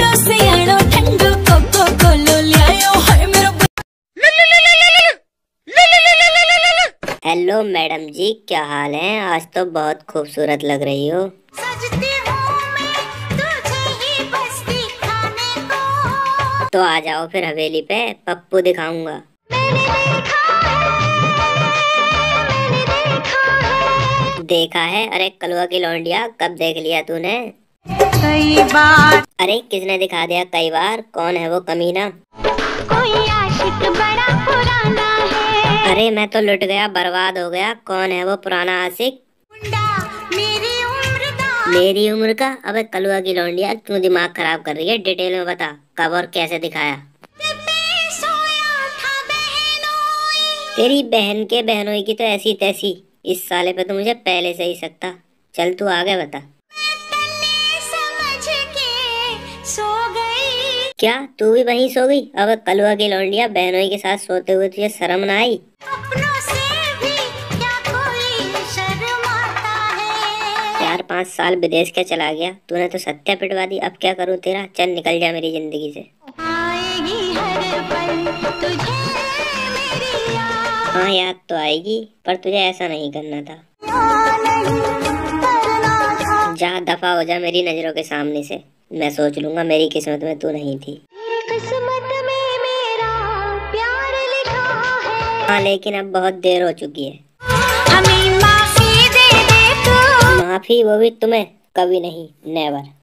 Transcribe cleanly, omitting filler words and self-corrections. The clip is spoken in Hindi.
हेलो मैडम जी, क्या हाल है? आज तो बहुत खूबसूरत लग रही हो। सजती हूँ मैं तुझे ही बस दिखाने को। तो आ जाओ फिर हवेली पे, पप्पू दिखाऊंगा। देखा है? अरे कलवा की लौंडिया, कब देख लिया तूने? कई बार। अरे किसने दिखा दिया कई बार? कौन है वो कमीना? कोई आशिक बड़ा पुराना है। अरे मैं तो लुट गया, बर्बाद हो गया। कौन है वो पुराना आशिक? मेरी उम्र का? अबे कलवा की लौंडिया, क्यों दिमाग खराब कर रही है? डिटेल में बता, कब और कैसे दिखाया? तेरी बहन के बहनोई की तो ऐसी तैसी। इस साले पे तो मुझे पहले से ही सकता। चल तू आगे बता। क्या तू भी वहीं सो गई? अब कलवा की लौंडिया, बहनोई के साथ सोते हुए तुझे शर्म ना आई? अपनों से भी क्या कोई शर्माता है। 4-5 साल विदेश के चला गया, तूने तो सत्या पिटवा दी। अब क्या करूं तेरा? चल निकल जा मेरी जिंदगी से। आएगी हर पल तुझे मेरी याद। हाँ याद तो आएगी, पर तुझे ऐसा नहीं करना था। जा दफा हो जा मेरी नजरों के सामने से। मैं सोच लूंगा, मेरी किस्मत में तू नहीं थी। किस्मत में मेरा प्यार लिखा है। हाँ लेकिन अब बहुत देर हो चुकी है। हमें माफी दे दे तू। माफी? वो भी तुम्हें? कभी नहीं, नेवर।